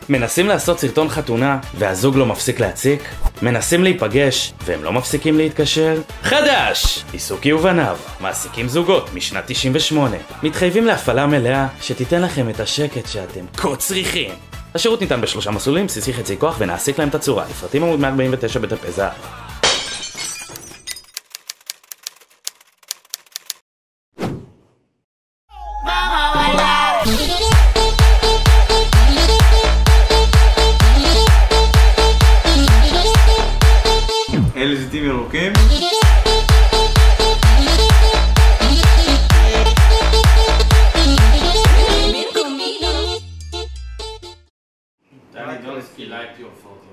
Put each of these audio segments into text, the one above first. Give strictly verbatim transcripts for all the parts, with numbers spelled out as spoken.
מנסים לעשות סרטון חתונה והזוג לא מפסיק להציק? מנסים להיפגש והם לא מפסיקים להתקשר? חדש! עיסוקי ובניו, מעסיקים זוגות משנת תשעים ושמונה. מתחייבים להפעלה מלאה שתיתן לכם את השקט שאתם כה צריכים. השירות ניתן בשלושה מסלולים, בסיסי, חצי כוח ונעסיק להם את הצורה. לפרטים עמוד מאה ארבעים ותשע בדפי זהב. אלה זיתים ירוקים. Danny Donski liked your photo.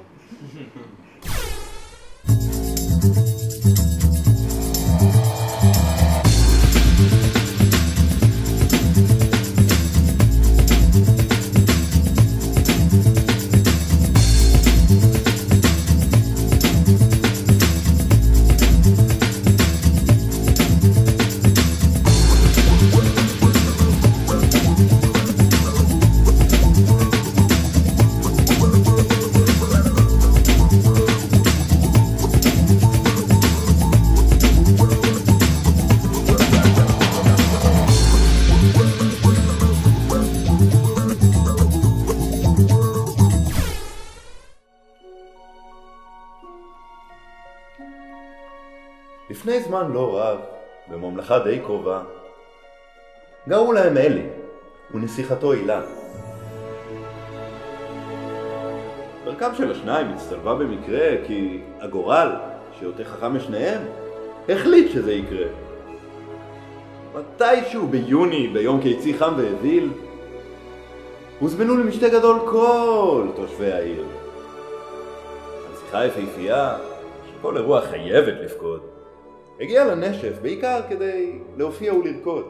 לפני זמן לא רב, בממלכה די קרובה, גרו להם אלי ונסיכתו הילה. דרכם של השניים הצטלבה במקרה כי הגורל, שיותר חכם משניהם, החליט שזה יקרה. מתישהו ביוני, ביום קיצי חם ואוויל, הוזמנו למשתה גדול כל תושבי העיר. הנסיכה היפהפייה, שכל אירוע חייבת לפקוד, הגיעה לנשף בעיקר כדי להופיע ולרקוד.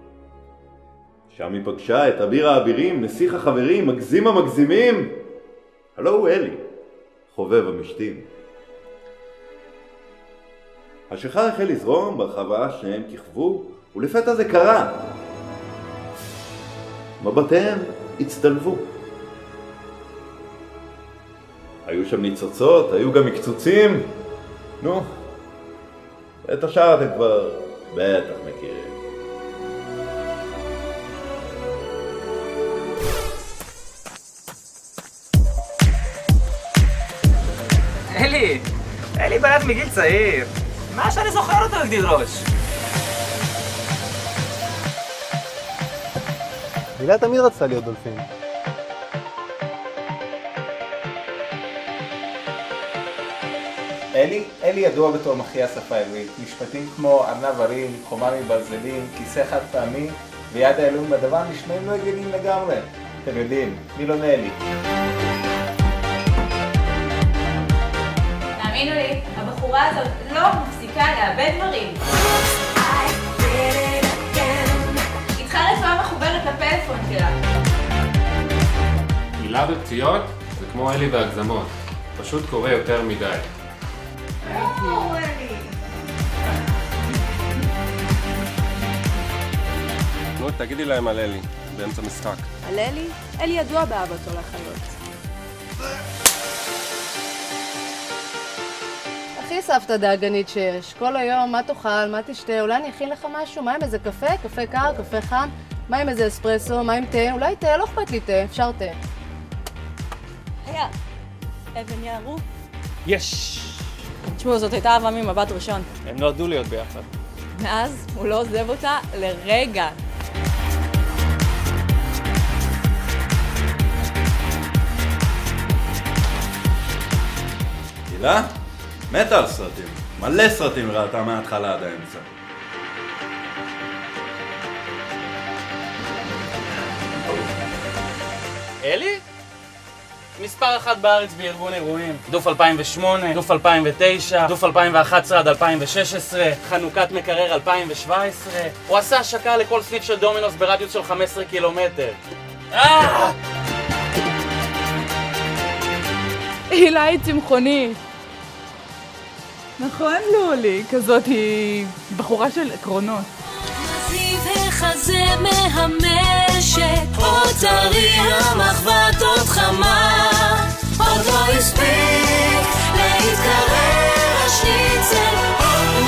שם היא פגשה את אביר האבירים, נסיך החברים, מגזים המגזימים. הלו הוא אלי, חובב המשתים. השיכר החל לזרום ברחבה, שניהם כיכבו, ולפתע זה קרה. מבטיהם הצטלבו. היו שם ניצוצות, היו גם מקצוצים. נו, את השאר אתם כבר בטח מכירים. אלי! אלי בלט מגיל צעיר. מה שאני זוכר אותו הגדיל ראש. הילה תמיד רצתה להיות דולפין. אלי, אלי ידוע בתור מחיה השפה העברית. משפטים כמו ארנב הרים, חומה מברזלים, כיסא חד פעמי ויד האלוהים בדבר נשמעים לא הגיוניים לגמרי. אתם יודעים, מי לא נאלי? תאמינו לי, הבחורה הזאת לא מפסיקה לאבד דברים. היא צריכה רצועה מחוברת לפלאפון שלה. הילה בפציעות זה כמו אלי בהגזמות, פשוט קורה יותר מדי. נו, תגידי להם על אלי, באמצע משחק. על אלי? אלי ידוע באהבתו לחיות. הכי סבתא דאגנית שיש. כל היום, מה תאכל, מה תשתה, אולי אני אכין לך משהו? מה עם איזה קפה? קפה קר, קפה חם? מה עם איזה אספרסו? מה עם תה? אולי תה? לא אכפת לי תה, אפשר תה. היה, אבן יערו? יש! תשמעו, זאת הייתה אהבה ממבט ראשון. הם נועדו להיות ביחד. מאז הוא לא עוזב אותה לרגע. הילה? מתה על סרטים. מלא סרטים ראתה מההתחלה עד האמצע. אלי? מספר אחת בארץ בארגון אירועים. דוף אלפיים ושמונה, דוף אלפיים ותשע, דוף אלפיים ואחת עשרה עד אלפיים ושש עשרה, חנוכת מקרר אלפיים שבע עשרה. הוא עשה השקה לכל סניף של דומינוס ברדיוס של חמישה עשר קילומטר. אה! הילה היא צמחונית. נכון לולי, כזאת היא בחורה של עקרונות. מחזה מהמשק, עוד טרי המחבת עוד חמה, עוד לא הספיק להתקרר השניצל, עוד